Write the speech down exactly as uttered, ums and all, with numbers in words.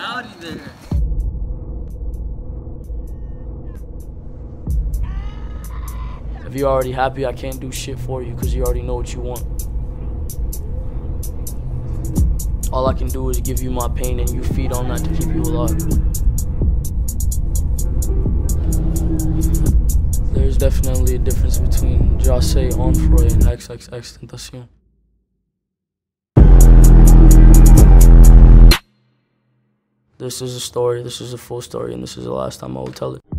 rowdy there. If you're already happy, I can't do shit for you because you already know what you want. All I can do is give you my pain and you feed on that to keep you alive. There's definitely a difference between Jose Onfroy and XXXTentacion. This is a story, this is a full story, and this is the last time I will tell it.